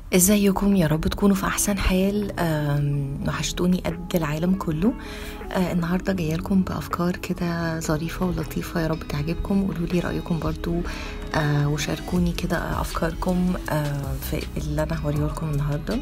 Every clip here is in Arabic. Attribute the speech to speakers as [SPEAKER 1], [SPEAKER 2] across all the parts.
[SPEAKER 1] ازيكم؟ يا رب تكونوا في احسن حال. وحشتوني قد العالم كله. النهارده جايه لكم بافكار كده ظريفه ولطيفه، يا رب تعجبكم. قولوا لي رايكم برضو، وشاركوني كده افكاركم في اللي انا هوريه لكم النهارده.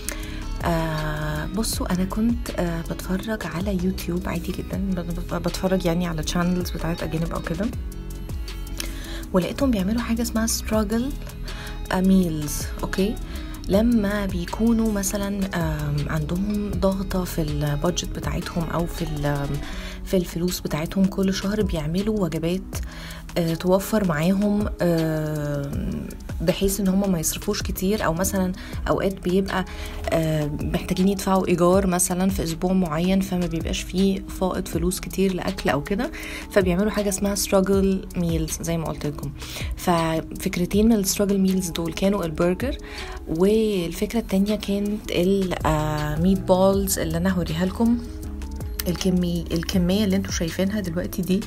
[SPEAKER 1] بصوا، انا كنت بتفرج على يوتيوب عادي جدا، بتفرج يعني على تشانلز بتاعت اجانب او كده، ولقيتهم بيعملوا حاجه اسمها struggle meals. اوكي، لما بيكونوا مثلا عندهم ضغطة في البادجت بتاعتهم او في الفلوس بتاعتهم، كل شهر بيعملوا وجبات توفر معاهم، بحيث ان هم ما يصرفوش كتير، او مثلا اوقات بيبقى محتاجين يدفعوا ايجار مثلا في اسبوع معين، فما بيبقاش فيه فائض فلوس كتير لاكل او كده، فبيعملوا حاجه اسمها struggle meals زي ما قلت لكم. ففكرتين من الستراجل ميلز دول كانوا البرجر، والفكره التانية كانت الميت بولز اللي انا هوريها لكم. الكميه اللي انتوا شايفينها دلوقتي دي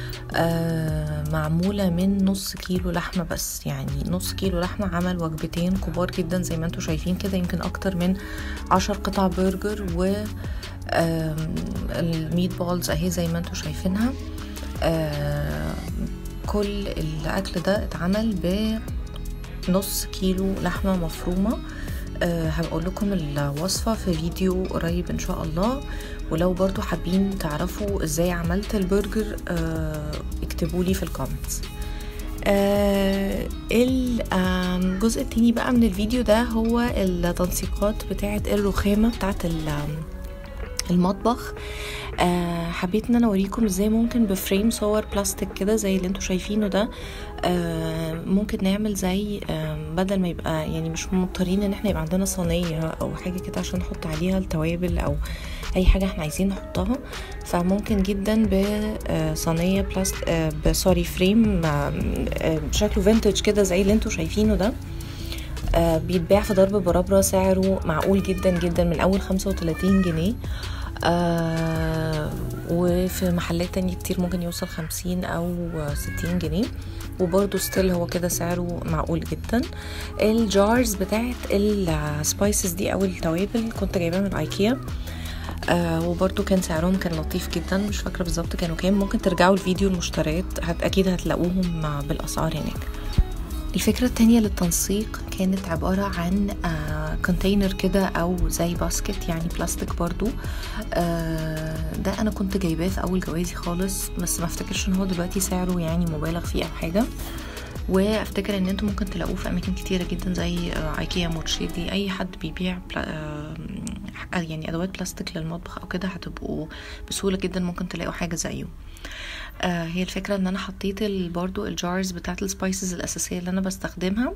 [SPEAKER 1] معمولة من نص كيلو لحمة بس، يعني نص كيلو لحمة عمل وجبتين كبار جدا زي ما انتوا شايفين كده، يمكن اكتر من 10 قطع برجر، و الميت بولز اهي زي ما انتوا شايفينها. كل الاكل ده اتعمل بنص كيلو لحمة مفرومة. هبقول لكم الوصفة في فيديو قريب ان شاء الله، ولو برضو حابين تعرفوا ازاي عملت البرجر اكتبوا لي في الكومنتس. الجزء التاني بقى من الفيديو ده هو التنسيقات بتاعة الرخامة بتاعة المطبخ. حبيت ان انا اوريكم ازاي ممكن بفريم صور بلاستيك كده زي اللي انتوا شايفينه ده، ممكن نعمل زي بدل ما يبقى يعني مش مضطرين ان احنا يبقى عندنا صينية او حاجة كده عشان نحط عليها التوابل او اي حاجة احنا عايزين نحطها، فممكن جدا بصينية بلاستيك فريم شكله فينتج كده زي اللي انتوا شايفينه ده. بيتباع في ضرب برابرة، سعره معقول جدا جدا، من اول 35 جنيه. وفي محلات تانية كتير ممكن يوصل 50 او 60 جنيه، وبرضو ستيل هو كده سعره معقول جدا. الجارز بتاعت السبايسز دي او التوابل كنت جايباها من ايكيا، وبرضو كان سعرهم كان لطيف جدا، مش فاكرة بالظبط كانوا كام، ممكن ترجعوا الفيديو المشتريات اكيد هتلاقوهم بالاسعار هناك. الفكرة التانية للتنسيق كانت عبارة عن كونتينر كده او زي باسكت، يعني بلاستيك برضو. ده انا كنت جايباه في اول جوازي خالص، بس ما افتكرش ان هو دلوقتي سعره يعني مبالغ فيه او حاجة، وافتكر ان انتم ممكن تلاقوه في اماكن كتيرة جدا زي ايكيا، مورشيدي، اي حد بيبيع يعني ادوات بلاستيك للمطبخ او كده، هتبقوا بسهولة جدا ممكن تلاقوا حاجة زيه. هي الفكرة ان انا حطيت برضو الجارز بتاعت السبايسز الاساسية اللي انا بستخدمها،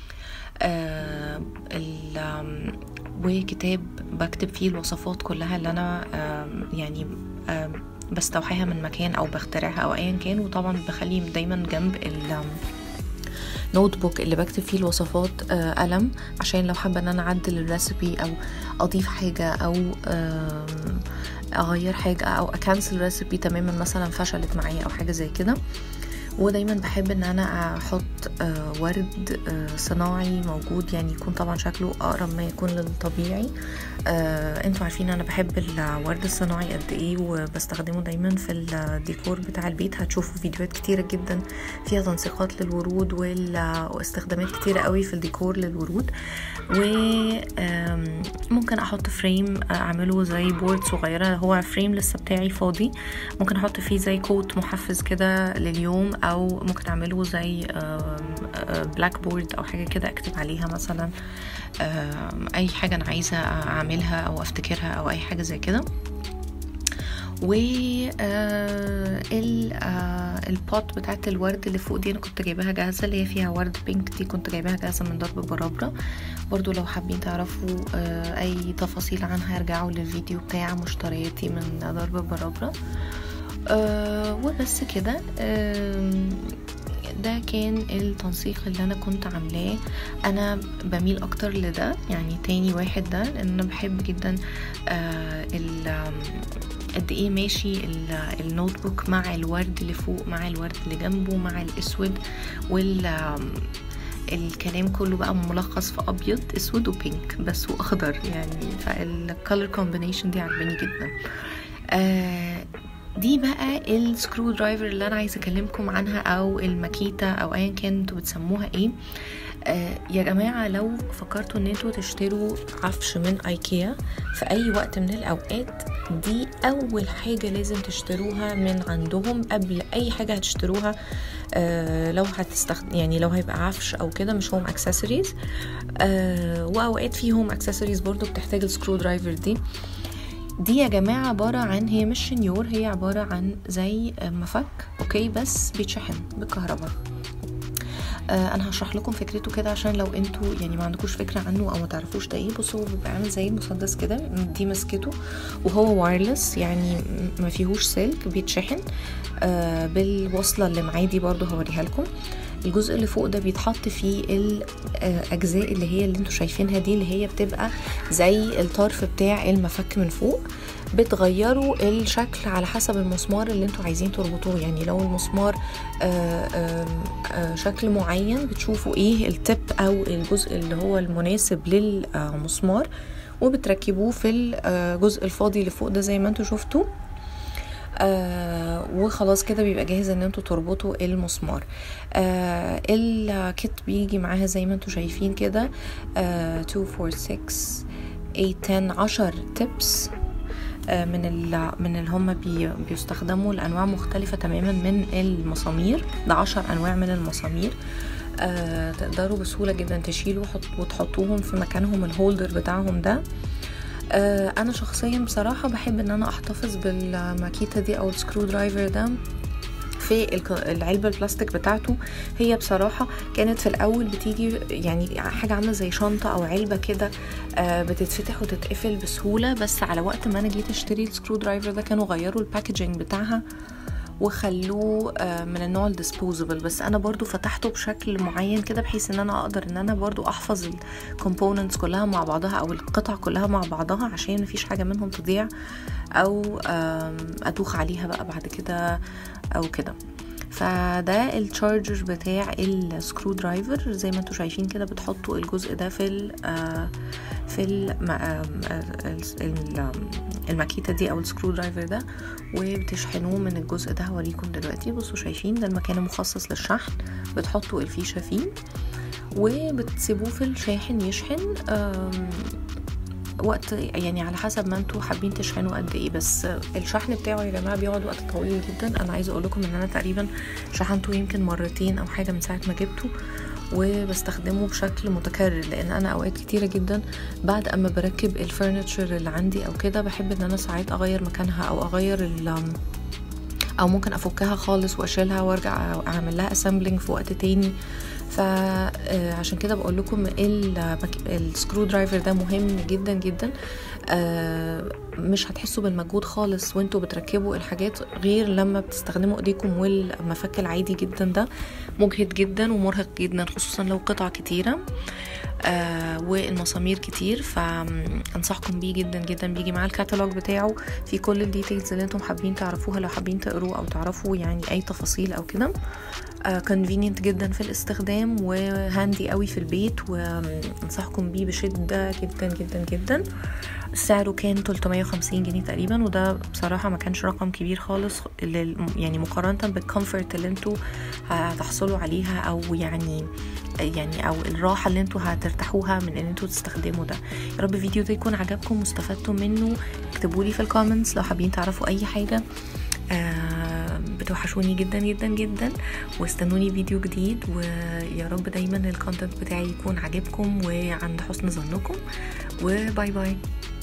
[SPEAKER 1] وكتاب بكتب فيه الوصفات كلها اللي انا يعني بستوحيها من مكان او بخترعها او ايا كان، وطبعا بخلي دايما جنب النوت بوك اللي بكتب فيه الوصفات قلم، عشان لو حابة ان انا اعدل الريسبي او اضيف حاجة او اغير حاجة او اكنسل ريسبي تماما مثلا فشلت معايا او حاجة زي كده. ودايما بحب ان انا احط ورد صناعي موجود، يعني يكون طبعا شكله اقرب ما يكون للطبيعي. انتوا عارفين انا بحب الورد الصناعي قد ايه، وبستخدمه دايما في الديكور بتاع البيت. هتشوفوا فيديوهات كتيرة جدا فيها تنسيقات للورود واستخدامات كتيرة قوي في الديكور للورود. وممكن احط فريم اعمله زي بورد صغيرة، هو فريم لسه بتاعي فاضي، ممكن احط فيه زي كوت محفز كده لليوم، او ممكن اعمله زي بلاك بورد او حاجة كده اكتب عليها مثلا اي حاجة انا عايزة اعملها او افتكرها او اي حاجة زي كده. و البوت بتاعت الورد اللي فوق دي انا كنت جايباها جاهزه، اللي هي فيها ورد بينك دي كنت جايباها جاهزه من ضرب برابره. برضو لو حابين تعرفوا اي تفاصيل عنها ارجعوا للفيديو بتاع مشترياتي من ضرب برابره. وبس كده. ده كان التنسيق اللي انا كنت عاملاه. انا بميل اكتر لده، يعني تاني واحد ده، لان انا بحب جدا قد ايه ماشي النوت بوك مع الورد اللي فوق مع الورد اللي جنبه مع الاسود الكلام كله بقى ملخص في ابيض اسود وبينك بس واخضر يعني، فالكالر كومبينيشن دي عجباني جدا. دي بقى السكرو درايفر اللي انا عايزه اكلمكم عنها، او الماكيتا او ايا كان انتوا بتسموها ايه. يا جماعه لو فكرتوا ان انتوا تشتروا عفش من ايكيا في اي وقت من الاوقات، دي اول حاجه لازم تشتروها من عندهم قبل اي حاجه هتشتروها. لو هتستخدم يعني لو هيبقى عفش او كده، مش هوم اكسسوارز. واوقات في هوم اكسسوارز برضو بتحتاج السكرو درايفر دي يا جماعة عبارة عن، هي مش شنيور، هي عبارة عن زي مفك اوكي، بس بيتشحن بالكهرباء. انا هشرح لكم فكرته كده عشان لو انتوا يعني ما عندكوش فكرة عنه او ما تعرفوش ده ايه. بصوا، هو بيبقى عامل زي مسدس كده، دي مسكته، وهو وايرلس يعني ما فيهوش سلك، بيتشحن بالوصلة اللي معاه دي، برضو هوريها لكم. الجزء اللي فوق ده بيتحط فيه الاجزاء اللي هي اللي انتوا شايفينها دي، اللي هي بتبقى زي الطرف بتاع المفك من فوق. بتغيروا الشكل على حسب المسمار اللي انتوا عايزين تربطوه، يعني لو المسمار شكل معين بتشوفوا ايه التب او الجزء اللي هو المناسب للمسمار، وبتركبوه في الجزء الفاضي اللي فوق ده زي ما انتوا شفتوا. وخلاص كده بيبقى جاهز ان انتوا تربطوا المسمار. الكيت بيجي معاها زي ما انتوا شايفين كده 2 4 6 8 10 تيبس من اللي هم بيستخدموا لانواع مختلفه تماما من المسامير. ده 10 انواع من المسامير. تقدروا بسهوله جدا تشيلوا وتحطوهم في مكانهم الهولدر بتاعهم ده. انا شخصيا بصراحه بحب ان انا احتفظ بالماكيتا دي او السكرو درايفر ده في العلبه البلاستيك بتاعته. هي بصراحه كانت في الاول بتيجي يعني حاجه عامله زي شنطه او علبه كده، بتتفتح وتتقفل بسهوله، بس على وقت ما انا جيت اشتري السكرو درايفر ده كانوا غيروا الباكجينج بتاعها وخلوه من النوع الديسبوزبل. بس انا برضو فتحته بشكل معين كده بحيث ان انا اقدر ان انا برضو احفظ الكومبوننتس كلها مع بعضها او القطع كلها مع بعضها، عشان مفيش حاجة منهم تضيع او ادوخ عليها بقى بعد كده او كده. فده التشارجر بتاع السكرو درايفر زي ما انتوا شايفين كده. بتحطوا الجزء ده في الماكيتا دي او السكرو درايفر ده، وبتشحنوه من الجزء ده. هوريكم دلوقتي. بصوا شايفين ده المكان المخصص للشحن، بتحطوا الفيشة فيه وبتسيبوه في الشاحن يشحن وقت يعني على حسب ما انتوا حابين تشحنوا قد ايه. بس الشحن بتاعه يا جماعه بيقعد وقت طويل جدا. انا عايزه اقول لكم ان انا تقريبا شحنته يمكن مرتين او حاجه من ساعه ما جبته، وبستخدمه بشكل متكرر، لان انا اوقات كتيره جدا بعد اما بركب الفرنتشر اللي عندي او كده بحب ان انا ساعات اغير مكانها او اغير او ممكن افكها خالص واشيلها وارجع اعمل لها اسامبلينج في وقت تاني. فعشان كده بقول لكم السكرو درايفر ده مهم جدا جدا. مش هتحسوا بالمجهود خالص وانتوا بتركبوا الحاجات غير لما بتستخدموا ايديكم، والمفك العادي جدا ده مجهد جدا ومرهق جدا، خصوصا لو قطع كتيرة والمسامير كتير. فانصحكم بيه جدا جدا. بيجي مع الكاتالوج بتاعه في كل الديتيلز اللي انتم حابين تعرفوها، لو حابين تقروا او تعرفوا يعني اي تفاصيل او كده. convenient جدا في الاستخدام وهاندي قوي في البيت، وانصحكم بيه بشدة جدا جدا جدا. سعره كان 350 جنيه تقريبا، وده بصراحة ما كانش رقم كبير خالص يعني مقارنة بالكمفورت اللي انتوا هتحصلوا عليها، او يعني او الراحة اللي انتوا هترتاحوها من ان انتوا تستخدموا ده. يا رب الفيديو ده يكون عجبكم واستفدتوا منه. اكتبوا لي في الكومنتس لو حابين تعرفوا اي حاجة. بتوحشوني جدا جدا جدا، واستنوني فيديو جديد، ويا رب دايما الكونتنت بتاعي يكون عجبكم وعند حسن ظنكم، وباي باي.